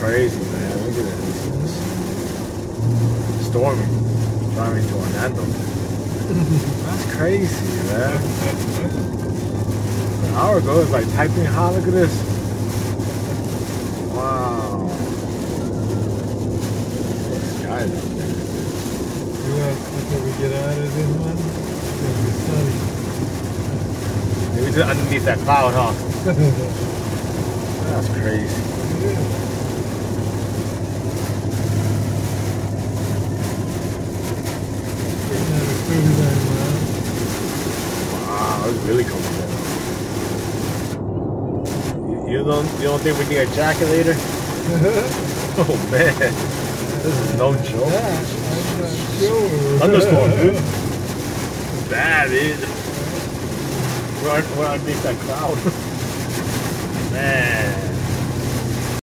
crazy, man. Look at this. Storming. Driving to Orlando. That's crazy, man. An hour ago, it was like typing hot. Look at this. Wow. The sky's up there. After we get out of this one, it's gonna be sunny. Maybe just underneath that cloud, huh? That's crazy. Yeah. Wow, it's really coming down. You don't think we need a jacket later? Oh man, this is no joke. I'm not sure. Thunderstorm, dude. It's bad, dude. We're underneath that cloud. Man.